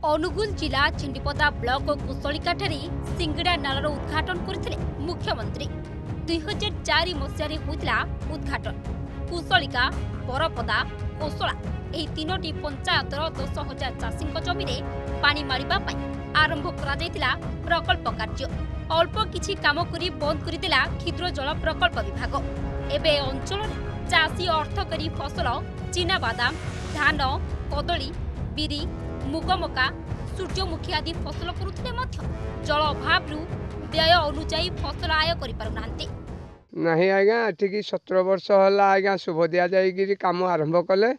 अनुगुल जिला छिंडीपदा ब्लॉक कुशलिका सिंगड़ा नालर उद्घाटन करथिले मुख्यमंत्री। 2004 मसीह होता उद्घाटन। कुशलिका बरपदा कोसला एही तीनोटी पंचायतर 10,000 चाषी जमी पानी मारिबा पई आरंभ करा जायतिला प्रकल्प कार्य। अल्प किछि काम करी बंद करदेला क्षुद्र जल प्रकल्प विभाग। एबे अंचल चाषी अर्थ करी फसल चीना बादाम, धान, कदली, बिरी, मुग, मका, सूर्यमुखी आदि फसल करुथिले मध्य जल अभाव व्यय अनुजाई फसल आय करि पारु नांती। नहीं आज्ञा ठीक 17 वर्ष है आज्ञा शुभ दि जाए कम आरंभ कले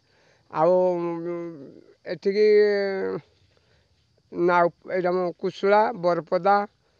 आठिकी ना कुशुला बरपदा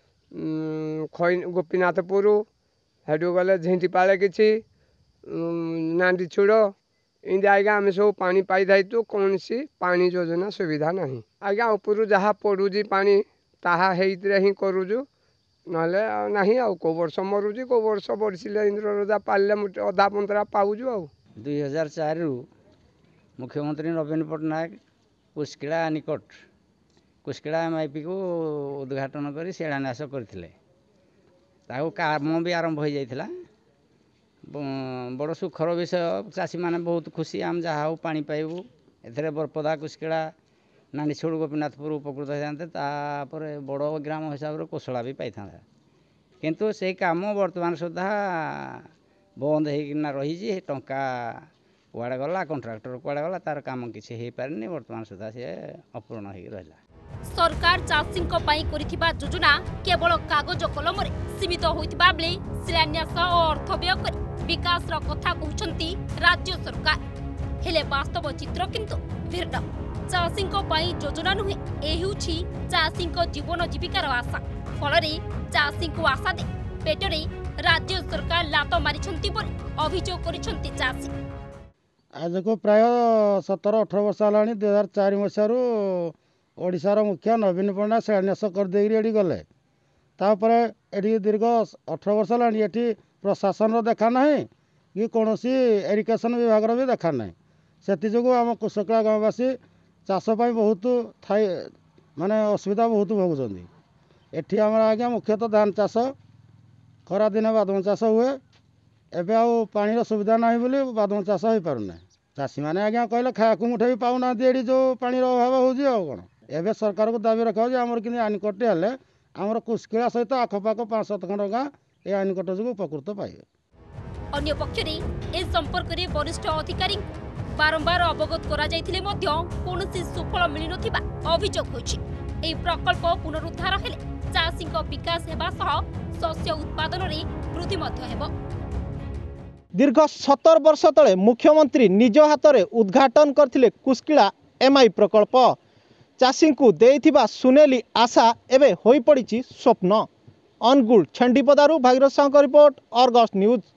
गोपीनाथपुर हेडू गले झेंटीपाड़े कि नांदी छुड़ इनके आज्ञा आम सब पानी पाई था कौन सी पानी योजना सुविधा नहीं आज्ञा ऊपर जहाँ पड़ूजी पानी ताहा ही करूजु नहले नहीं आउ को वर्ष मरुची को वर्ष बढ़िले इंद्र रजा पाले अधा पंतरा पाऊजु आ 2004 मुख्यमंत्री नवीन पट्टनायक कुस्किड़ा निकट कुस्किड़ा MIP को उद्घाटन कर शिलान्यास करते काम भी आरंभ हो जाता बड़ सुखर विषय चाषी मैंने बहुत खुशी आम जहाँ हो पानी पाइबू ए बरपदा कुस्किड़ा नानीछोड़ गोपीनाथपुर उपकृत होते बड़ ग्राम हिसाब से कोसला भी पाई था किंतु से काम वर्तमान सुधा बंद होना रही टंका कुआड़े गला कंट्राक्टर कुआड़े गला तार काम किसी हो पारे वर्तमान सुधा सी अपूर्ण हो रहा। सरकार चाषी करिथिबा योजना केवल कागज कलम रे सीमित होइतिबा बेले शिलान्यास और अर्थ व्यय कर विकास कथा कहउछंती राज्य सरकार हेले वास्तव चित्र किंतु भिन्न। चाषी योजना नुहे एहुछि चाषी जीवन जीविकार आशा फल चाषी को आशा दे पेटरे राज्य सरकार लात मारिछंती पर अभियोग करिछंती चाषी। आज को प्राय 17-18 वर्ष है 2004 मसीह ओडिशार मुखिया नवीन पट्टनायक शिलान्यास करदे गले तापर एटी दीर्घ 18 वर्ष है प्रशासन देखा ना कि कौन सी एरिगेशन विभाग भी देखा ना से आम कुशकड़ा गाँववासी चाषपाई बहुत थाई माने असुविधा बहुत भोगुंट एटी आम आज्ञा मुख्यतः धान चाष खरा दिन बादाम चाष हुए एवं आउ पानी सुविधा ना बोली बादाम चाष हो पारना चाषी मैंने आज्ञा कहले खाया मुठे भी पाऊना जो पानी अभाव हो कौन एवं सरकार को दाबी रखा आमर कि आईनकटे हेले आमर कुस्किड़ा सहित आखपाख 5-7 खंड गाँ ये आईनकट जो उपकृत पाइबे। अन्य पक्षरे ए संपर्क में वरिष्ठ अधिकारी बारंबार अवगत करा जायथिले मध्य कोनोसी सुफल मिलि नथिबा अभियोग होइछि। एही प्रकल्प पुनरुद्धार हेले चाषी विकास हेबा सह शस्य उत्पादन रे वृद्धि मध्य हेबो। दीर्घ 17 वर्ष तले मुख्यमंत्री निज हाथ में उद्घाटन करथिले कुस्किड़ा MI प्रकल्प चाषी को देइथिबा सुनेली आशा एवं हो पड़ी स्वप्न। अनुगुल छेंडीपदारू Bhagirath Sahu report, Argus news.